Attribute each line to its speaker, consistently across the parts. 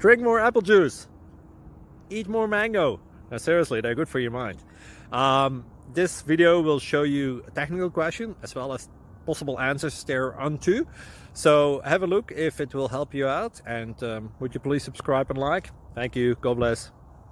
Speaker 1: Drink more apple juice. Eat more mango. Now seriously, they're good for your mind. This video will show you a technical question as well as possible answers thereunto. So have a look if it will help you out, and would you please subscribe and like? Thank you. God bless.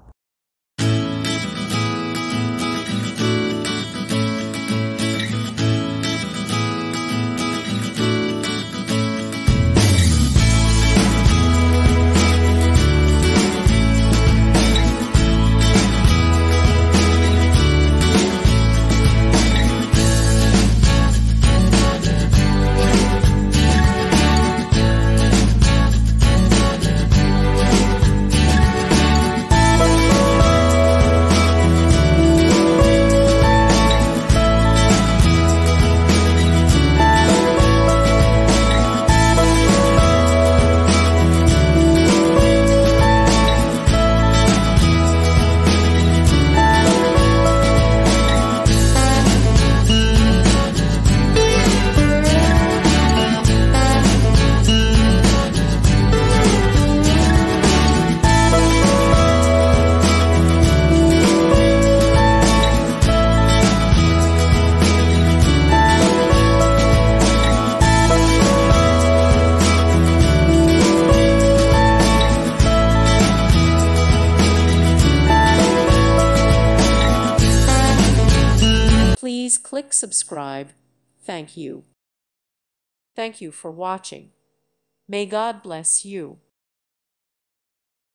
Speaker 2: Please click subscribe. Thank you. Thank you for watching. May God bless you.